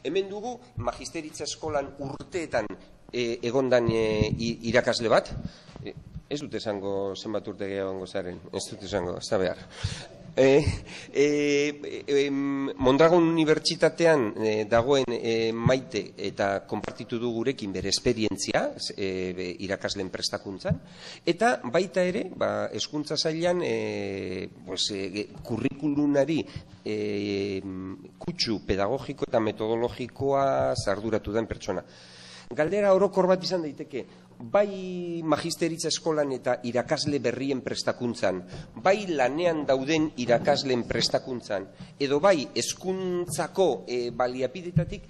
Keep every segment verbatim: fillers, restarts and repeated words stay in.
Hemen dugu magisteritza eskolan urteetan egondan irakasle bat. Ez dut esango zenbat urte gehiago zaren, ez dut esango, ez da behar. Mondragon Unibertsitatean dagoen Maite eta konpartitu du gurekin bere esperientzia irakasleen prestakuntzan, eta baita ere hezkuntza sailan kurrikulunari kutsu pedagogiko eta metodologikoa arduratu den pertsona. Galdera orokor bat izan daiteke, bai magisteritza eskolan eta irakasle berrien prestakuntzan, bai lanean dauden irakasleen prestakuntzan, edo bai hezkuntzako baliapidetatik,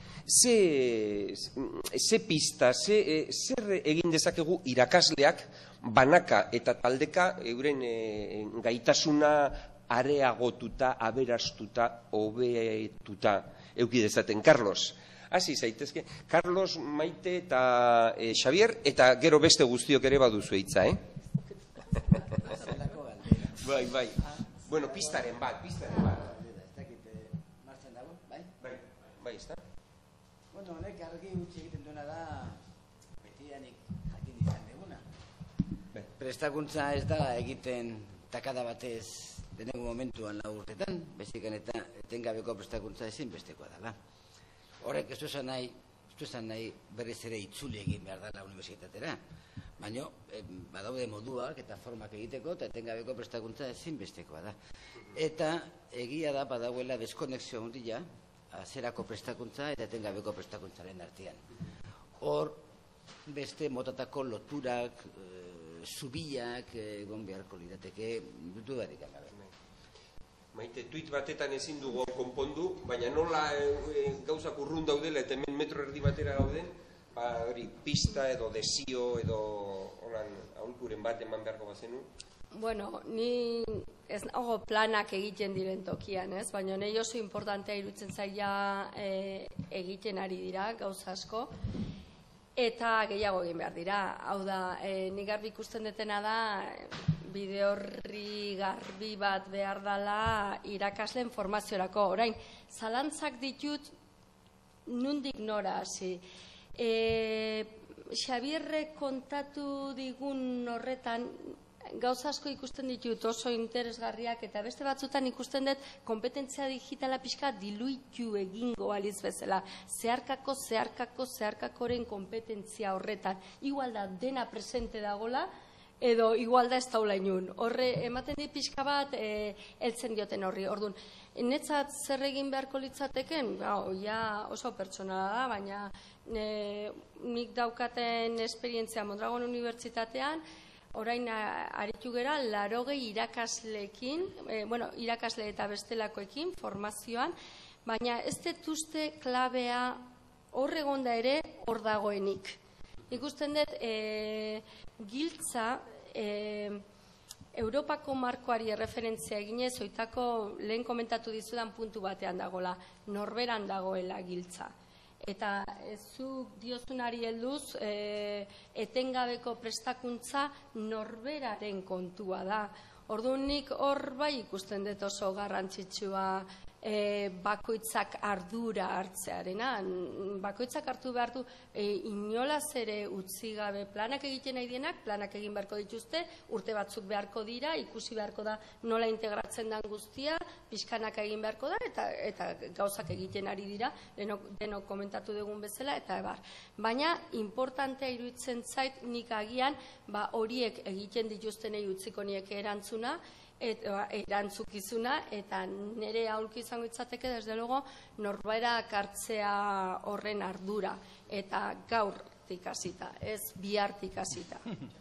ze pista, zer egin dezakegu irakasleak banaka eta taldeka euren gaitasuna areagotuta, aberastuta, hobetuta eduki dezaten. Carlos, hasi zaitezke. Carlos, Maite eta Xavier, eta gero beste guztiok ere baduzu hitza, eh? Bai, bai. Bueno, pistaren bat, pistaren bat. Ez dakit, martxan dago, bai? Bai, bai, ez da? Bueno, honek argi utzi egiten duena da, betidanik jakin izan deguna. Prestakuntza ez da egiten takada batez denengo momentuan lau urtetan, bezikan eta etengabeko prestakuntza ezinbestekoa dela. Horrek ez du esan nahi, ez du esan nahi berriz ere itzuli egin behar dela unibertsitatera. Baina, badaude moduak eta formak egiteko eta etengabeko prestakuntza ezinbestekoa da. Eta egia da badauela deskonexio handia zerako prestakuntza eta etengabeko prestakuntzaren artean. Hor, beste motatako loturak, zubiak egon beharko lirateke dudarik gabe. Maite, tuit batetan ezin dugu konpondu, baina nola gauzak urrun daudela eta hemen metro erdi batera gauden, hori pista edo desio edo aholkuren bat eman beharko bazenu? Bueno, ni ez nago planak egiten diren tokian, ez? Baina nahi oso importantea irutzen zaila egiten ari dira, gauza asko, eta gehiago egin behar dira. Hau da, nik garbi ikusten detena da, bide horri garbi bat behar dela irakasleen formaziorako. Orain, zalantzak ditut nundik nora hasi. Xabierrek kontatu digun horretan, gauza asko ikusten ditut oso interesgarriak, eta beste batzutan ikusten dut kompetentzia digitala pixka diluitu egingo aliz bezala. Zeharkako, zeharkako, zeharkakoren kompetentzia horretan. Igual da dena presente dagola, edo igual da ez taula inun. Horre, ematen dit pixka bat, heltzen dioten horri. Orduan, netzat zer egin beharko litzateken? Ja oso pertsonala da, baina nik daukaten esperientzia Mondragon Unibertsitatean, orain aritu gera, larogei irakasleekin, bueno, irakasle eta bestelakoekin, formazioan, baina ez dut uste klabea hor egonda ere hor dagoenik. Ikusten dut, giltza, Europako markoari erreferentzia eginez, oitako lehen komentatu dizudan puntu batean dagoela, norberan dagoela giltza. Eta zuk diozunari helduz, etengabeko prestakuntza norberaren kontua da. Orduan nik hor bai ikusten dut oso garrantzitsua bakoitzak ardura hartzearena. Bakoitzak hartu behar du inolaz ere utzi gabe planak egiten nahi dienak, planak egin beharko dituzte, urte batzuk beharko dira, ikusi beharko da nola integratzen den guztia, pixkanaka egin beharko da, eta gauzak egiten ari dira, denok komentatu dugun bezala, eta ebar. Baina, importantea iruditzen zait nik agian, horiek egiten dituztenei utziko niek erantzuna, erantzukizuna, eta nire aholku izango itzateke, desde luego, norberak hartzea horren ardura, eta gaur ikasita, ez bihartik hasita.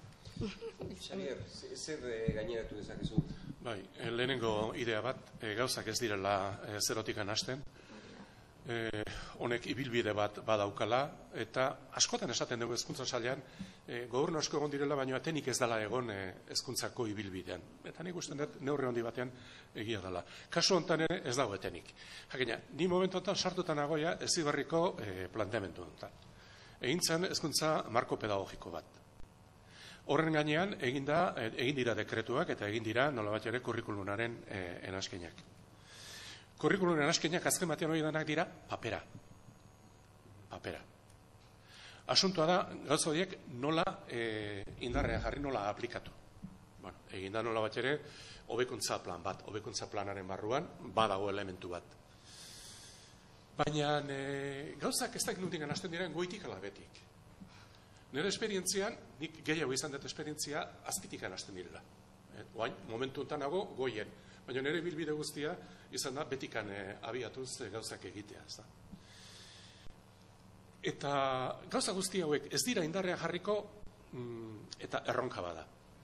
Xavier, zer gaineratu dezakezu? Bai, lehenengo idea bat, gauzak ez direla zerotikan hasten, honek ibilbide bat badaukala, eta askotan esaten dugu hezkuntza sailean, gobernu asko egon direla, baina etenik ez dela egon hezkuntzako ibilbidean. Eta nik usten dut neurri handi batean egia dela. Kasu honetan ere ez dago etenik. Jakina, ni momentu honetan sartutan nagoia Heziberriko planteamendu honetan. Egin zen hezkuntza marko pedagogiko bat. Horren gainean egin dira dekretuak eta egin dira nolabait ere kurrikulunaren enaskenak. Kurrikulunen askenak azken batean hori denak dira papera. papera. Asuntoa da, gauza horiek nola e, indarrean jarri, nola aplikatu. Bueno, egin da nola bat ere, hobekuntza plan bat, hobekuntza planaren barruan, badago elementu bat. Baina e, gauzak ez dakit nuntik hasten diren goitik ala betik. Nire esperientzian, nik gehiago izan dut esperientzia, azpitik hasten direla. E, oain, momentu enten nago, goien. Baina nire bilbide guztia izan da betikan e, abiatuz e, gauzak egitea. Ez da? Eta gauza guzti hauek ez dira indarrean jarriko mm, eta erronka bada.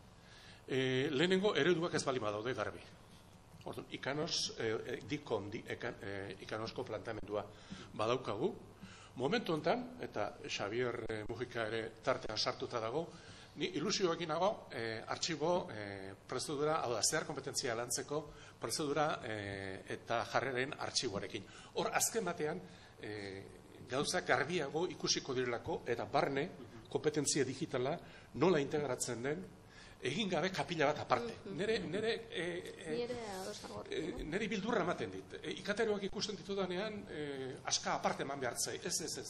E, lehenengo ereduak ez bali badaude garbi. Orduan, ikanos, e, dikon, di, e, e, ikanosko planteamendua badaukagu. Momentu honetan, eta Xabier e, Mujika ere tartean sartuta dago, ni ilusioekin nago e, artxibo e, prozedura, hau da, zehar kompetentzia lantzeko prozedura e, eta jarreren artxiboarekin. Hor, azken batean, e, gauzak garbiago ikusiko direlako eta barne kompetentzia digitala nola integratzen den egin gabe kapila bat aparte. Nere, nere, e, e, e, nere bildurra ematen dit. E, ikateroak ikusten ditudanean e, aska aparte eman behar zai. Ez, ez, ez.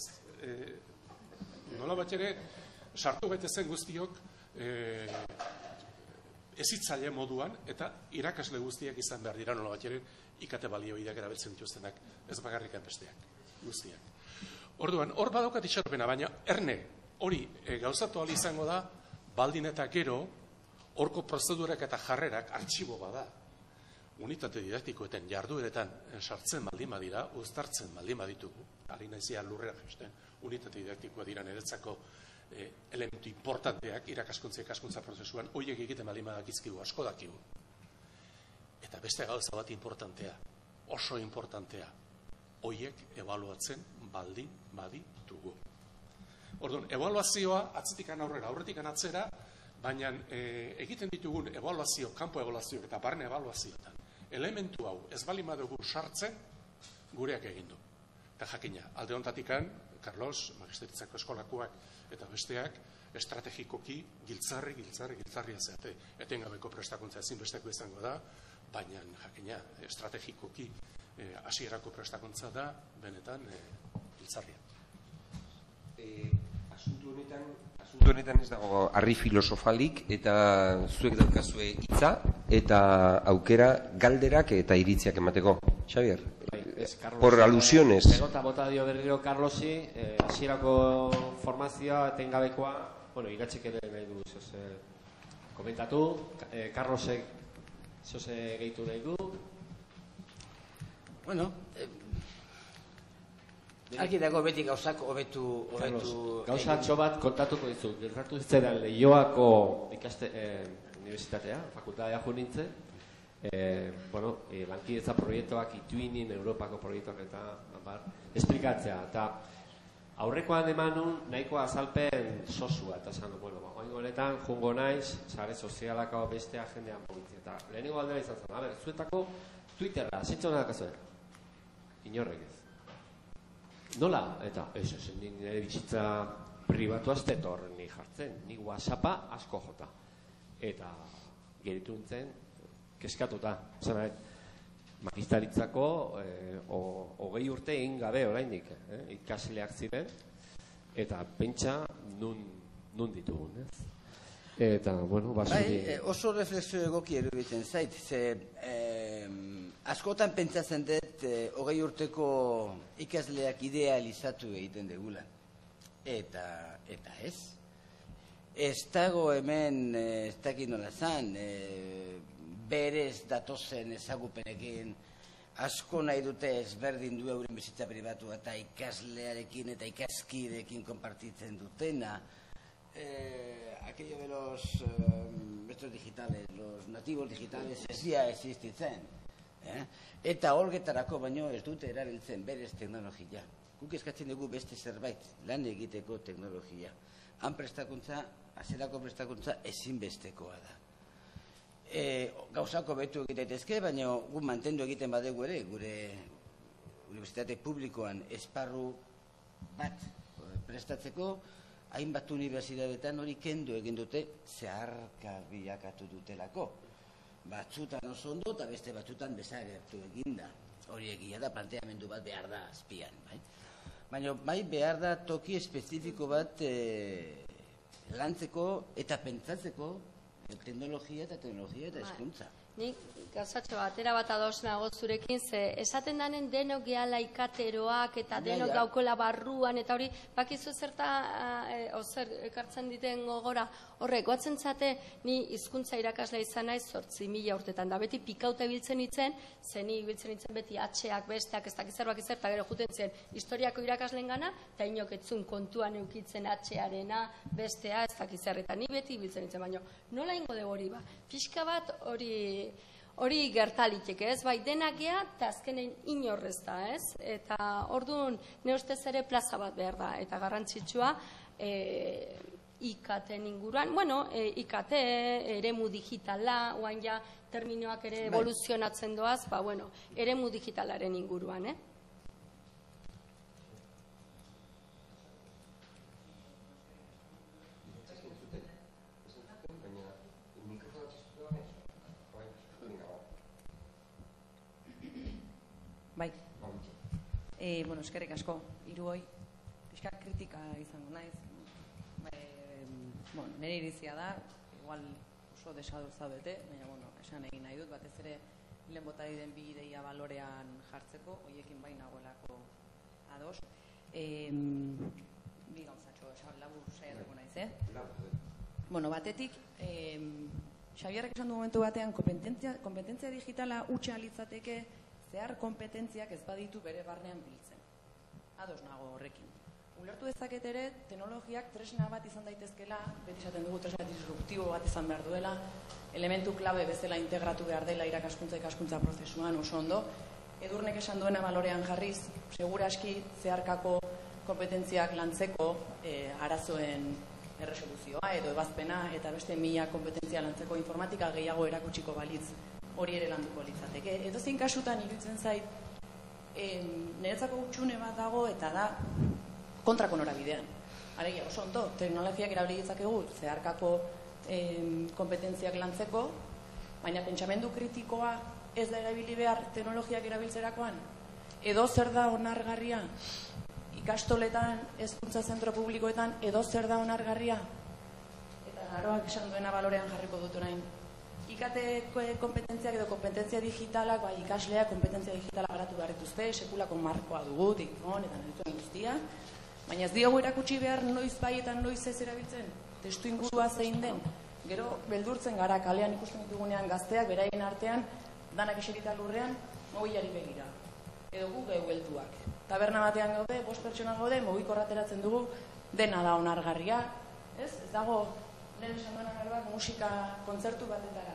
E, nola bat ere sartu bete zen guztiok e, ezitzaile moduan eta irakasle guztiak izan behar dira nola bat ere ikate balioideak erabiltzen dituztenak. Ez bakarrik besteak guztiak. Orduan, hor badaukat itxaropena, baina erne hori e, gauzatu ahal izango da baldin eta gero horko prozedurak eta jarrerak artxibo bada. Unitate didaktikoetan jardueretan sartzen baldin badira, uztartzen baldin baditugu, ari naizia lurrera jesten, unitate didaktikoa dira niretzako e, elementu importanteak irakaskuntza ikaskuntza prozesuan, horiek egiten baldin badakizkigu, asko dakigu. Eta beste gauza bat importantea, oso importantea, horiek ebaluatzen baldin baditugu. Orduan, ebaluazioa atzetikan aurrera, aurretikan atzera, baina e, egiten ditugun ebaluazio, kanpo ebaluazio eta barne ebaluazioetan, elementu hau ez baldin badugu sartzen, gureak egin du. Eta jakina, alde hontatikan, Carlos, Magisteritzako eskolakoak eta besteak, estrategikoki giltzarri, giltzarri, giltzarria zeate. Etengabeko prestakuntza ezinbesteko izango da, baina jakina, estrategikoki hasierako prestakuntza da, benetan, e, giltzarria. E, asuntu honetan, asuntu honetan ez dago harri filosofalik, eta zuek daukazue hitza eta aukera galderak eta iritziak emateko. Xabier, es, Carlos, por alusiones. Pelota bota dio berriro Carlosi, hasierako eh, formazioa etengabekoa, bueno, igatxik ere nahi du, zoze, komentatu, eh, Carlosek zoze gehitu nahi du. Bueno, eh, argi dago beti gauzak hobetu hobetu gauzatxo bat kontatuko dizu. Gertatu zitzaidan Leioako ikaste eh, universitatea, fakultatea jo nintzen. Eh, bueno, eh, lankidetza proiektuak ituinin Europako proiektuak eta bar, esplikatzea eta aurrekoan emanun nahiko azalpen sosua eta esan, bueno, ba, oingo honetan jungo naiz, sare sozialako bestea jendean mugitzea eta lehenengo aldera izan zen, a ber, zuetako Twitterra, zintxo nahi dakazue? Inorrek ez. Nola? Eta, ez, ez, nire bizitza pribatu azte horren ni jartzen, ni WhatsAppa asko jota. Eta geritu nintzen, keskatuta, zena, magistaritzako eh, hogei urte egin gabe oraindik, eh, ikasleak ziren, eta pentsa nun, nun ditugun, ez? Eta, bueno, basuri... Bai, oso reflexio egoki eruditzen zait, ze eh, askotan pentsatzen dut eh, hogei urteko ikasleak idealizatu egiten degula. Eta, eta ez. Ez dago hemen, eh, ez dakit nola zan, eh, berez datozen ezagupenekin asko nahi dute ezberdin du euren bizitza pribatu eta ikaslearekin eta ikaskideekin konpartitzen dutena. Eh, aquello de los eh, estos digitales, los nativos digitales ez dira existitzen. Eh? Eta holgetarako baino ez dute erabiltzen berez teknologia. Guk eskatzen dugu beste zerbait, lan egiteko teknologia. Han prestakuntza, hasierako prestakuntza ezinbestekoa da. E, gauzako betu egiteetezke, baina gu mantendu egiten badegu ere, gure unibertsitate publikoan esparru bat prestatzeko, hainbat unibertsitateetan hori kendu egin dute zeharka bilakatu dutelako. Batzutan oso ondo eta beste batzutan desagertu eginda. Hori egia da, planteamendu bat behar da azpian. Bai? Baina bai behar da toki espezifiko bat lantzeko eta pentsatzeko teknologia eta teknologia eta hezkuntza. Nik gauzatxo batera bat ados nago zurekin, ze esaten danen denok gehala ikateroak eta denok gaukola barruan, eta hori bakizu zerta ozer ekartzen diten gogora, horrek, goatzen zate ni hizkuntza irakaslea izan naiz zortzi mila urtetan, da beti pikauta biltzen itzen, ze ni biltzen itzen beti atxeak, besteak, ez dakizerrak izert, eta gero juten zen historiako irakasleen gana, eta inok etzun kontuan eukitzen atxearena, bestea, ez dakizer, eta ni beti biltzen itzen, baina nola ingo dugu hori ba, pixka bat hori hori gertalitek, ez? Bai, denak gea, eta azkenen inorrez da, ez? Eta orduan, ne ustez ere plaza bat behar da, eta garrantzitsua I K T-en inguruan, bueno, I K T, eremu digitala, oan ja terminoak ere evoluzionatzen doaz, ba, bueno, eremu digitalaren inguruan, eh? Bai, e, bueno, eskerrik asko, hiru hoi, pixka kritika izango naiz, e, bueno, nire irizia da, igual oso desador zaudete, baina, bueno, esan egin nahi dut, batez ere lehen bota den bi ideia balorean jartzeko, hoiekin bai nagoelako ados, e, bi gauzatxo, esan labur saiatuko naiz, eh? Bueno, batetik, e, Xabierrek esan du momentu batean, kompetentzia, kompetentzia digitala utxa litzateke, zehar kompetentziak ez baditu bere barnean biltzen. Ados nago horrekin. Ulertu dezaket ere, teknologiak tresna bat izan daitezkela, beti esaten dugu tresna disruptibo bat izan behar duela, elementu klabe bezala integratu behar dela irakaskuntza ikaskuntza prozesuan oso ondo. Edurnek esan duena balorean jarriz, seguraski zeharkako kompetentziak lantzeko e, arazoen erresoluzioa edo ebazpena eta beste mila kompetentzia lantzeko informatika gehiago erakutsiko balitz hori ere landuko litzateke. Edo zein kasutan iruditzen zait, e, niretzako utxune bat dago eta da kontrako norabidean. Alegia, oso ondo, teknologiak erabili ditzakegu zeharkako e, kompetentziak lantzeko, baina pentsamendu kritikoa ez da erabili behar teknologiak erabiltzerakoan. Edo zer da onargarria? Ikastoletan, hezkuntza zentro publikoetan, edo zer da onargarria? Eta Naroak esan duena balorean jarriko dut orain. I K T kompetentziak edo kompetentzia digitalak, bai ikaslea kompetentzia digitala garatu behar dituzte, sekulako markoa dugu, dikon eta nahi guztia, baina ez diogu erakutsi behar noiz bai eta noiz ez erabiltzen, testu ingurua zein den, gero beldurtzen gara kalean ikusten ditugunean gazteak, beraien artean, danak eserita lurrean, mobilari begira, edo gu gehu helduak. Taberna batean gaude, bost pertsona gaude, mogikorra ateratzen dugu, dena da onargarria, ez? Ez dago lehen esan duena Naroak musika kontzertu batetara.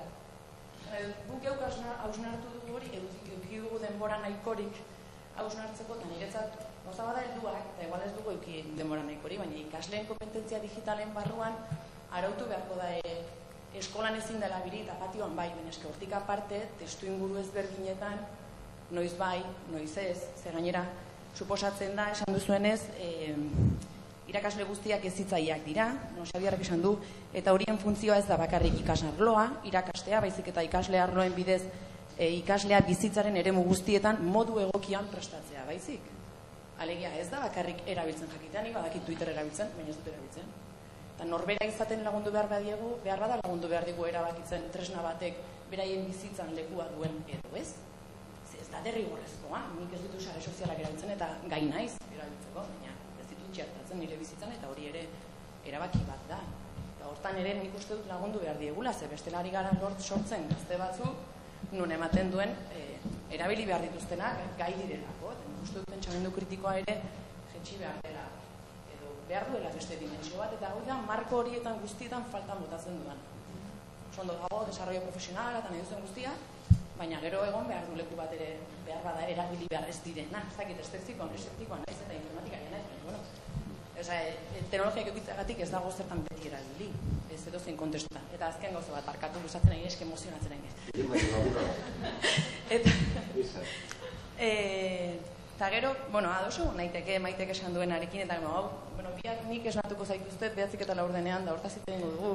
Guk geuk hausnartu dugu hori, eduki dugu denbora nahikorik hausnartzeko, eta niretzat gauza bada helduak, eta igual ez dugu eduki denbora nahikori, baina ikasleen kompetentzia digitalen barruan arautu beharko da eskolan ezin dela biri eta patioan bai, baina eske hortik aparte, testu inguru ezberdinetan, noiz bai, noiz ez, ze gainera, suposatzen da, esan duzuenez, irakasle guztiak ezitzaileak dira, no, Xabierrek esan du, eta horien funtzioa ez da bakarrik ikasarloa, irakastea, baizik eta ikasle arloen bidez e, ikaslea bizitzaren eremu guztietan modu egokian prestatzea, baizik. Alegia, ez da bakarrik erabiltzen jakitea, ni badakit Twitter erabiltzen, baina ez dut erabiltzen. Eta norbera izaten lagundu behar badiegu, behar bada lagundu behar digu erabakitzen tresna batek beraien bizitzan lekua duen edo ez. Ez da derrigorrezkoa, nik ez ditu sare sozialak erabiltzen eta gai naiz erabiltzeko, baina txertatzen nire bizitzan eta hori ere erabaki bat da. Eta hortan ere nik uste dut lagundu behar diegula, ze bestelari gara lort sortzen gazte batzu, nun ematen duen e, erabili behar dituztenak gai direlako. Eta nik uste dut pentsamendu kritikoa ere jetxi behar dela. Edo behar duela beste dimentsio bat, eta hori da marko horietan guztietan faltan botatzen dudan. Sondo dago, desarrollo profesionala eta nahi duzen guztia, baina gero egon behar du leku bat ere behar bada erabili behar ez direna. Ez dakit estetikoan, estetikoan naiz eta informatikaria naiz, baina, bueno, Osa, teknologiak egitzagatik ez dago zertan beti erabili, ez edo zein kontestutan. Eta azken gauza bat, barkatu gustatzen nahi eske emozionatzen nahi. Eta, eta gero, bueno, adoso, naiteke, maitek esan duenarekin, eta hau, bueno, biak nik esnatuko zaituzte, behatzik eta laurdenean, da hortaz zitza ingo dugu.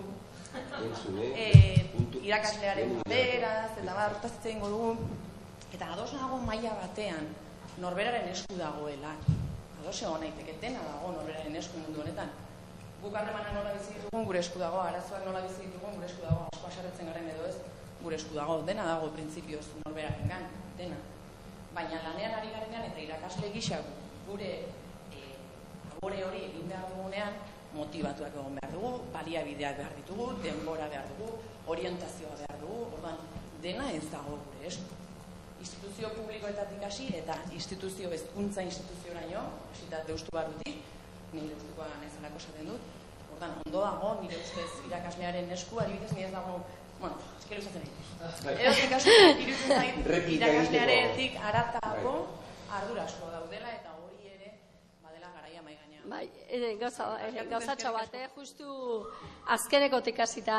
Irakaslearen beraz, eta bat, hortaz zitza ingo dugu. Eta ados nago maila batean, norberaren esku dagoela. edo zegoen naiteke, dena dago norberaren esku mundu honetan. Guk harremanak nola bizi ditugun gure esku dago, arazoak nola bizi ditugun gure esku dago, asko haserretzen garen edo ez, gure esku dago, dena dago printzipioz norberarengan, dena. Baina lanean ari garenean eta irakasle gisa gure abore hori egin behar dugunean, motibatuak egon behar dugu, baliabideak behar ditugu, denbora behar dugu, orientazioa behar dugu, orduan, dena ez dago gure esku. Instituzio publikoetatik hasi eta instituzio hezkuntza instituzioraino, hasita deustu barrutik, nire deustukoa naizalako esaten dut, orduan, ondo dago, nire ustez irakaslearen esku, adibidez, nire ez dago, bueno, eskero usatzen egin. Erozen kasu, iruditzen zait, irakaslearetik aratago ardura asko daudela eta hori ere badela garaia mahai gainean. Bai, gauzatxo bat, justu azkenekotik hasita,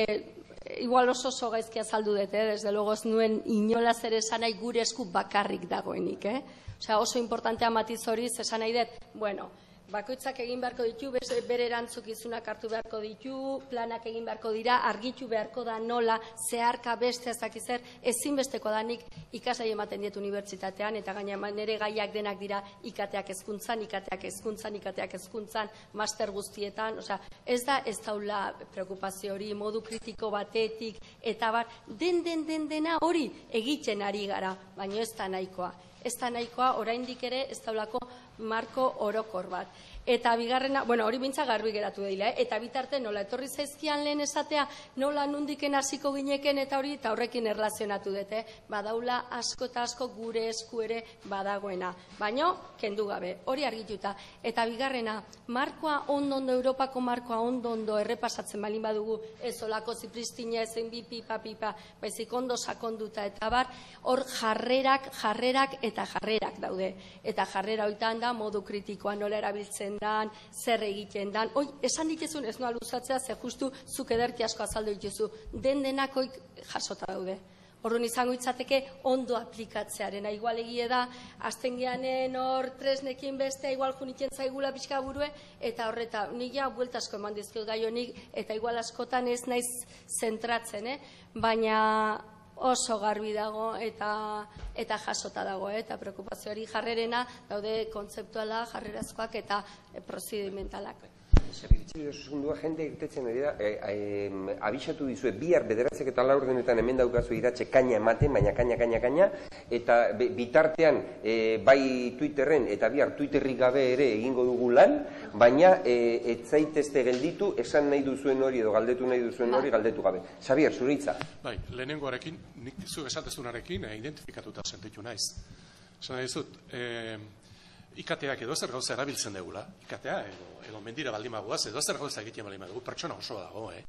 igual oso oso gaizki azaldu dut, desde luego ez nuen inolaz ere esan nahi gure esku bakarrik dagoenik, eh? Osea, oso importantea matiz hori, esan nahi dut, bueno, bakoitzak egin beharko ditu, bere erantzukizunak hartu beharko ditu, planak egin beharko dira, argitu beharko da nola, zeharka beste ezakizer, ezinbesteko da nik ikasai ematen diet unibertsitatean, eta gaina nire gaiak denak dira ikateak hezkuntzan, ikateak hezkuntzan, ikateak hezkuntzan, master guztietan, osea, ez da ez daula preokupazio hori, modu kritiko batetik, eta bar, den den den dena hori egiten ari gara, baina ez da nahikoa. Ez da nahikoa, oraindik ere ez daulako marko orokor bat. Eta bigarrena, bueno, hori bintza garbi geratu daila, eh? Eta bitarte nola etorri zaizkian lehen esatea, nola nundiken hasiko gineken eta hori, eta horrekin erlazionatu dute, badaula asko eta asko gure esku ere badagoena. Baino, kendu gabe, hori argituta. Eta bigarrena, markoa ondo-ondo, Europako markoa ondo-ondo errepasatzen balin badugu, ez olako zipristina, ezen bi pipa pipa, baizik ondo sakonduta eta bar, hor jarrerak, jarrerak eta jarrerak daude. Eta jarrera hoitan da, modu kritikoa nola erabiltzen dan, zer egiten dan. Hoi, esan dituzun ez noa luzatzea, ze justu zuk ederki asko azaldu dituzu. Den denakoik jasota daude. Horren izango itzateke ondo aplikatzearen. Igual egie da, azten geanen hor tresnekin beste, igual junitzen zaigula pixka burue, eta horreta, nik ja bueltasko eman dizkio gai honik, eta igual askotan ez naiz zentratzen, eh? Baina oso garbi dago eta eta jasota dago, eh? Eta preokupazio hori jarrerena daude kontzeptuala, jarrerazkoak eta e, prozedimentalak. Zerbitzu segundua jende irtetzen ari da, e, e, abisatu dizue, bihar bederatzek eta laur denetan hemen daukazu iratxe kaina ematen, baina kaina, kaina, kaina, eta be, bitartean e, bai Twitterren eta bihar Twitterrik gabe ere egingo dugu lan, baina e, ez zaitezte gelditu, esan nahi duzuen hori edo galdetu nahi duzuen hori galdetu gabe. Xabier, zure hitza. Bai, lehenengoarekin, nik zu esatezunarekin e, identifikatuta sentitu naiz. Esan nahi dizut, e, ikateak edo zer gauza erabiltzen degula, ikatea edo, edo mendira baldin bagoaz, edo zer gauza egiten baldin badugu, pertsona osoa dago, eh?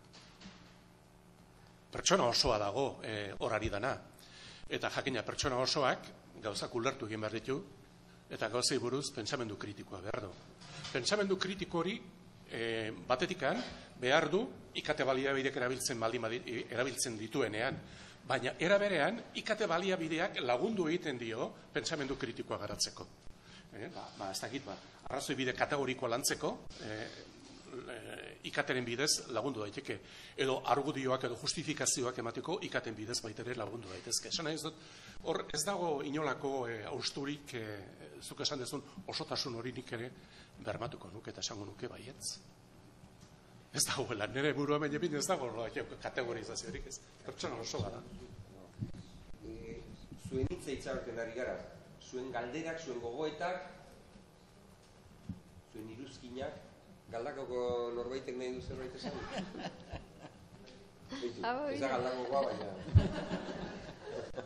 Pertsona osoa dago eh, horari dana. Eta jakina pertsona osoak gauzak ulertu egin behar ditu, eta gauzei buruz pentsamendu kritikoa behar du. Pentsamendu kritiko hori eh, batetikan behar du ikate baliabideak erabiltzen, baldin, erabiltzen dituenean, baina era berean ikate baliabideak lagundu egiten dio pentsamendu kritikoa garatzeko. Eh, ba, ba, ez dakit, ba, arrazoi bide kategorikoa lantzeko, eh, eh, ikateren bidez lagundu daiteke, edo argudioak edo justifikazioak emateko ikaten bidez baitere lagundu daitezke. Esan nahi dut, hor ez dago inolako eh, austurik, eh, zuk esan dezun osotasun hori nik ere bermatuko nuke eta esango nuke baietz. Ez dagoela, nire burua menepin ez dago kategorizaziorik ez, pertsona osoa da. E, zuen hitza itzaberten ari gara. Zuen galderak, zuen gogoetak, zuen iruzkinak, galdakoko norbaitek nahi du zerbait esan? Ez da galdakokoa, baina.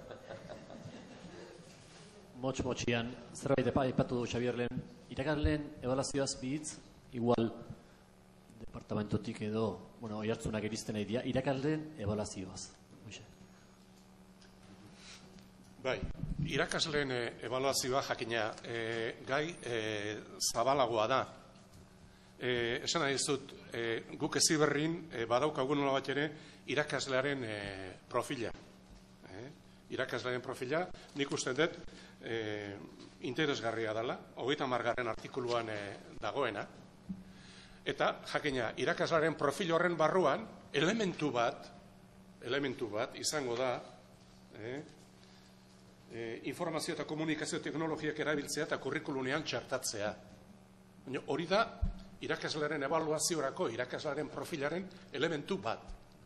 Motx-motxian, zerbait aipatu du Xabier lehen, irakasleen ebaluazioaz bitz, igual departamentotik edo, bueno, oihartzunak erizten nahi dira, irakasleen ebaluazioaz. Bai, irakasleen ebaluazioa jakina e, gai e, zabalagoa da. E, esan nahi dizut, e, guk Heziberrin e, badaukagun nola bat ere irakaslearen e, profila. E, irakaslearen profila, nik uste dut e, interesgarria dela, hogeita hamargarren artikuluan e, dagoena. Eta jakina, irakaslearen profil horren barruan elementu bat, elementu bat izango da, e, informazio eta komunikazio teknologiak erabiltzea eta kurrikulunean txertatzea. Hori da, irakaslearen ebaluaziorako, irakaslearen profilaren elementu bat.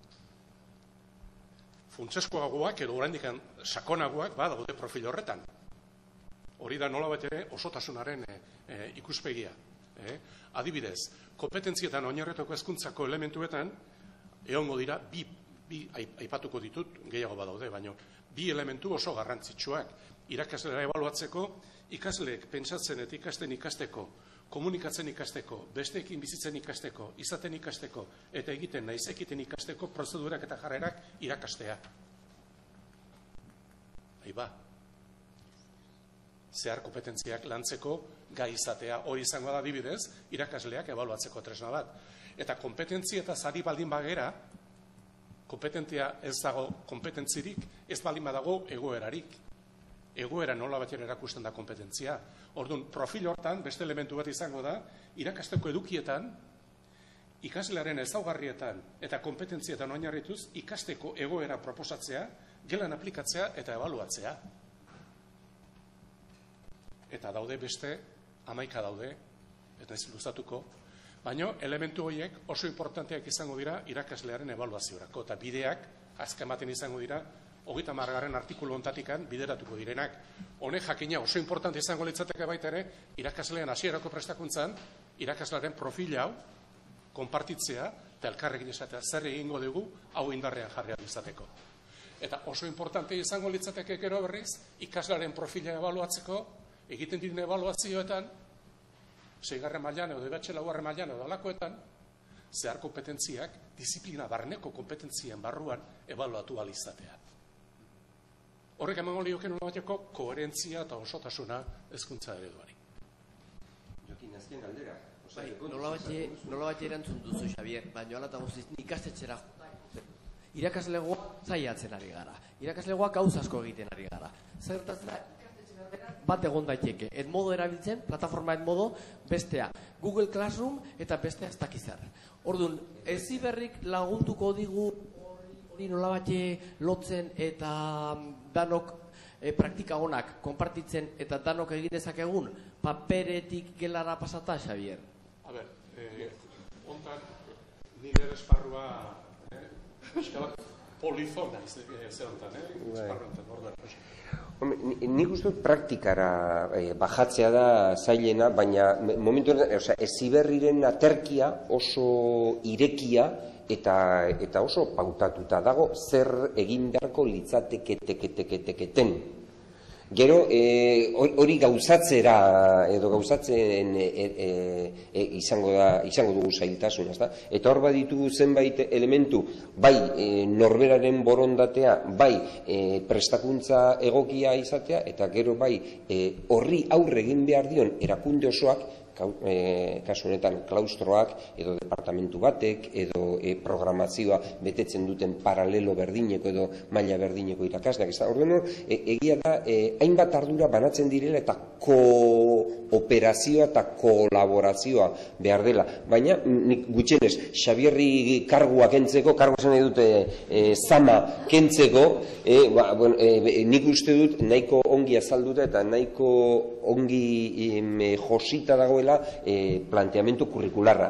Funtseskoagoak edo oraindik sakonagoak badaude profil horretan. Hori da nolabait ere osotasunaren ikuspegia. Adibidez, kompetentzietan oinarritutako hezkuntzako elementuetan egongo dira bi, bi aipatuko ditut, gehiago badaude, baina bi elementu oso garrantzitsuak. Irakaslea ebaluatzeko, ikasleek pentsatzen eta ikasten ikasteko, komunikatzen ikasteko, besteekin bizitzen ikasteko, izaten ikasteko, eta egiten naiz ekiten ikasteko prozedurak eta jarrerak irakastea. Aiba, zehar kompetentziak lantzeko gai izatea, hori izango da adibidez, irakasleak ebaluatzeko tresna bat. Eta kompetentzia eta zari baldin bagera, kompetentzia ez dago kompetentzirik, ez baldin badago egoerarik. Egoera nola batera erakusten da kompetentzia. Orduan, profil hortan, beste elementu bat izango da, irakasteko edukietan, ikaslearen ezaugarrietan eta kompetentzietan oinarrituz, ikasteko egoera proposatzea, gelan aplikatzea eta ebaluatzea. Eta daude beste, hamaika daude, eta ez luzatuko, baina elementu horiek oso importanteak izango dira irakaslearen ebaluaziorako. Eta bideak, azken baten izango dira, hogeita hamargarren artikulu ontatikan bideratuko direnak. Honek jakina oso importante izango litzateke baita ere, irakaslean hasierako prestakuntzan, irakaslearen profil hau, konpartitzea, eta elkarrekin esatea zer egingo dugu, hau indarrean jarri izateko. Eta oso importante izango litzateke gero berriz, ikaslearen profila ebaluatzeko, egiten diren ebaluazioetan, seigarren mailan edo debatxe laugarren mailan edo alakoetan, zehar kompetentziak, disiplina barneko kompetentzien barruan ebaluatu alizatea. Horrek emango lioken unabateko koherentzia eta osotasuna hezkuntza ereduari. Jokin, azken galdera. Bai, nola bat erantzun duzu, Xabier, baina ala eta guztiz ikastetxera irakaslegoa zaiatzen ari gara. Irakaslegoa gauz asko egiten ari gara. Zertatzen da, bat egon daiteke. Edmodo erabiltzen, plataforma Edmodo, bestea Google Classroom eta bestea ez dakizar. Orduan, Heziberrik lagunduko digu hori nolabait lotzen eta danok praktika honak konpartitzen eta danok egin dezakegun paperetik gelara pasata, Xabier? A ber, ontan nire esparrua polifona zer ontan, esparru ontan, orduan. Nik uste dut praktikara bajatzea da zailena, baina momentu Heziberriren aterkia oso irekia eta oso pautatuta dago zer egin beharko litzateke teke teke teketen. Gero, hori gauzatzera, edo gauzatzen izango dugu zailtasun, ezta? Eta hor baditugu zenbait elementu, bai norberaren borondatea, bai prestakuntza egokia izatea, eta gero bai horri aurre egin behar dion erakunde osoak, kasu honetan klaustroak edo departamentu batek edo programazioa betetzen duten paralelo berdineko edo maila berdineko irakasleak. Orduan, egia da hainbat ardura banatzen direla eta kooperazioa eta kolaborazioa behar dela. Baina gutxienez, Xabierri kargua kentzeko, kargua zen dute zama kentzeko, nik uste dut nahiko ongi azalduta eta nahiko ongi josita dagoela planteamendu kurrikularra.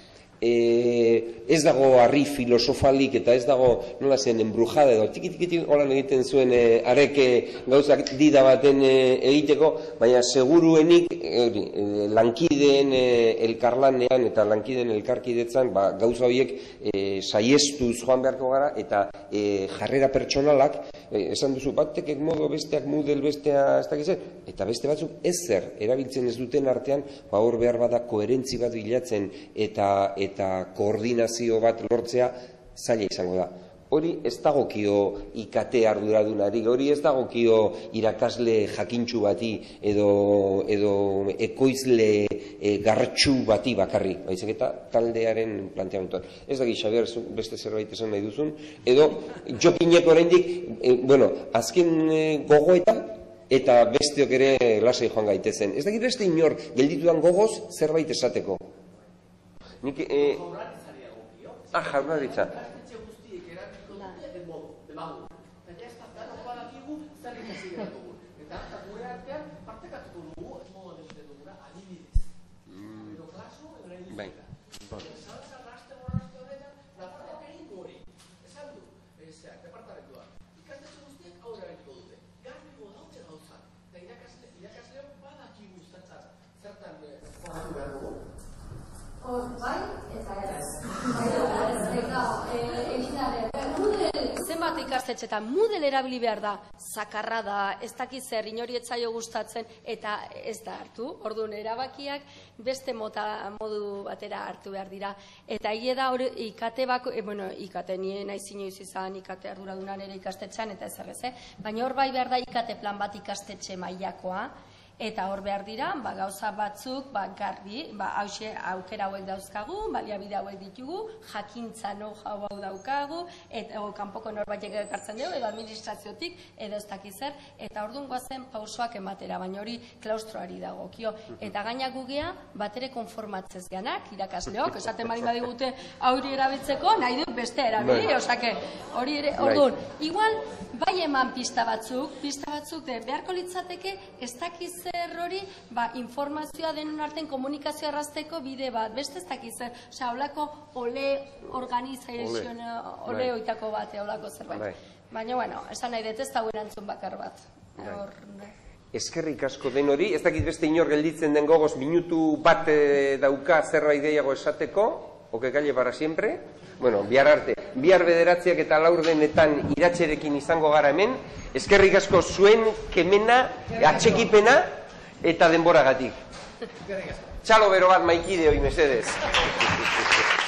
Ez dago harri filosofalik eta ez dago nola zen enbrujada edo tiki-tiki holan egiten zuen areke gauzak dida baten egiteko, baina seguruenik lankideen elkarlanean eta lankideen elkarkidetzan gauza horiek saiestuz joan beharko gara eta jarrera pertsonalak esan duzu batek modo besteak mudel bestea ez dakitzen, eta beste batzuk ezer erabiltzen ez duten artean hor behar bada koherentzi bat bilatzen eta eta koordinazio bat lortzea zaila izango da. Hori ez dagokio I K T arduradunari, hori ez dagokio irakasle jakintsu bati edo ekoizle gartxu bati bakarri, baizik eta taldearen planteamenduan. Ez daki, Xabier, beste zerbait esan nahi duzun, edo jokineko oraindik, bueno, azken gogoetan eta besteok ere lasai joan gaitezen. Ez daki beste inor gelditudan gogoz zerbait esateko. Nik, eh... Ah, jaurlaritza. Ikastetxe guztiek erabiko dute Edmodo, demagun. Eta ez da, gano badakigu zer ikasi behar dugu. hor bai, eta ez. Bai, ez, eta egin da, zenbat ikastetxetan Moodle erabili behar da, zakarra da, ez dakiz zer, inori etzaio gustatzen, eta ez da hartu. Orduan, erabakiak beste mota modu batera hartu behar dira. Eta hile da hori ikate bako, e, bueno, ikate nien naiz inoiz izan ikate arduradunan ere ikastetxean, eta ez errez, eh? Baina hor bai behar da ikate plan bat ikastetxe mailakoa, eta hor behar dira, ba, gauza batzuk, ba, garbi, ba, hause aukera hauek dauzkagu, baliabide hauek ditugu, jakintza know-how hau daukagu, eta o, kanpoko norbaitek ekartzen dugu, edo administraziotik, edo ez dakiz zer, eta orduan goazen pausoak ematera, baina hori klaustroari dagokio. Eta gainak gugea, batere konformatzez ganak, irakasleok, esaten bali badigute hori erabiltzeko, nahi dut beste erabili, osake, hori ere, orduan, igual, bai eman pista batzuk, pista batzuk de beharko litzateke, ez dakiz zer hori, ba, informazioa denon arten komunikazioa errazteko bide bat, beste ez dakiz zer, osea, holako ole organizazioan, ole oitako bate, holako zerbait. Baina, bueno, esan nahi dut ez dauen antzun bakar bat. Eskerrik asko den hori, ez dakit beste inor gelditzen den gogoz, minutu bat dauka zerbait gehiago esateko, oke calle para siempre. Bueno, bihar arte, bihar bederatziak eta laurdenetan iratxerekin izango gara hemen, eskerrik asko zuen kemena, atxekipena eta denboragatik. Txalo bero bat maikide hoi, mesedez.